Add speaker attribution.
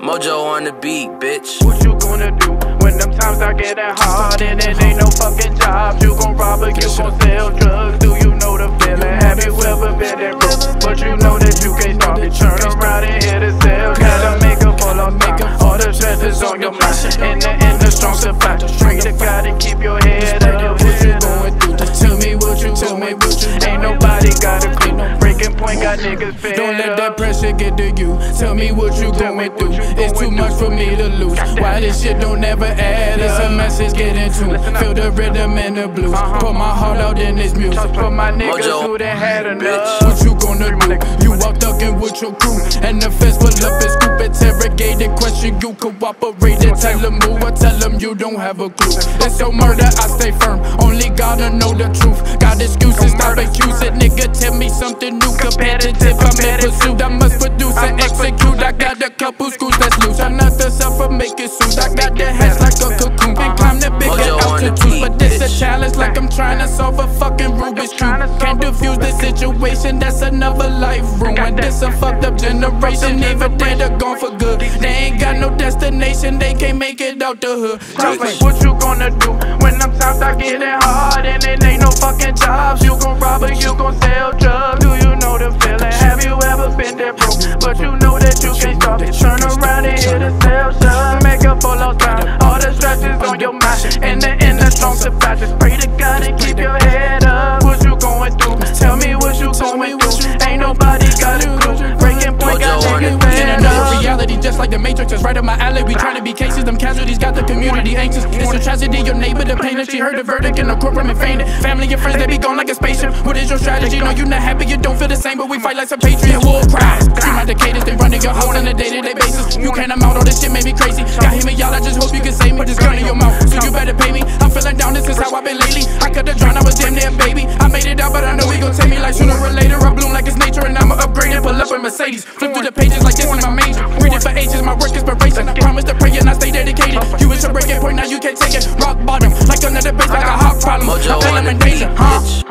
Speaker 1: Mojo on the beat, bitch.
Speaker 2: What you gonna do when them times are getting hard and it ain't no fucking job? You gon' rob or you gon' sell drugs? Do you know the feeling? Have you ever been that broke? But you know that you can't stop it. Turn around and hit a sale. Gotta make a full of time. All the stress is on your mind. In the strong supply. Pray to God and keep your head up. What you going through? Just tell me what you going through. Ain't nobody got a clue. Breaking point got niggas fed.
Speaker 3: Don't let that pressure get to you. Tell me what you going through. It's too much for me to lose. Why this shit don't ever add? It's a message getting to. Feel the rhythm and the blues. Put my heart out in this music.
Speaker 2: For my niggas who done had enough.
Speaker 3: What you gonna do? You walk thuggin' with your crew, and the fist full up and scoop. Interrogated, question you cooperated. Tell them move or tell them you don't have a clue. It's your murder, I stay firm. Only gotta know the truth. Got excuses, stop accusing. Nigga, tell me something new. Competitive, I'm in pursuit. I must produce and execute. I got a couple screws that's loose. I'm not the suffer, make it suit. I got the hats like a cocoon. Can climb the bigger altitude, but this a challenge like I'm trying to solve a fucking Rubik's Cube. Can't diffuse the situation, that's another life ruin. This a fucked up generation, even dead or gone for good. They ain't got no destination, they can't make it out the hood.
Speaker 2: Just like what you gonna do when them times are getting hard and it ain't no fucking jobs? You gon' rob or you gon' sell drugs? Do you know the feeling? Have you ever been that broke? But you know that you can't stop it. Turn around and hit a sell shot. Make a full of time. All the stress is on your mind. In the strong supply. Just pray to God and keep your head up. What you going through? Tell me what you going through. Ain't nobody got a clue. Breaking point got niggas fed up.
Speaker 3: Reality just like the Matrix is right up my alley. We tryna be cases, them casualties got the community anxious. It's a tragedy, your neighbor the pain that she heard the verdict in the courtroom and fainted. Family and friends, they be gone like a spaceship. What is your strategy? No, you not happy, you don't feel the same, but we fight like some patriot war cries. You my decaders, they running your house on a day-to-day basis. You can't amount, all this shit made me crazy. Got him and y'all, I just hope you can save me. This gun in your mouth, so you better pay me. I'm feeling down, this is how I've been lately. I could've drowned, I was damn near baby. I made it out, but I know he gon' take me like sooner or later. I bloom like it's nature, and I'ma upgrade and pull up in Mercedes. Flip through the pages like this is my major. Read it for ages, my work inspiration. Promise to pray and I stay dedicated. You is your breaking point, now you can't take it. Rock bottom, like another base, like a hot problem. I feel I'm in danger, huh?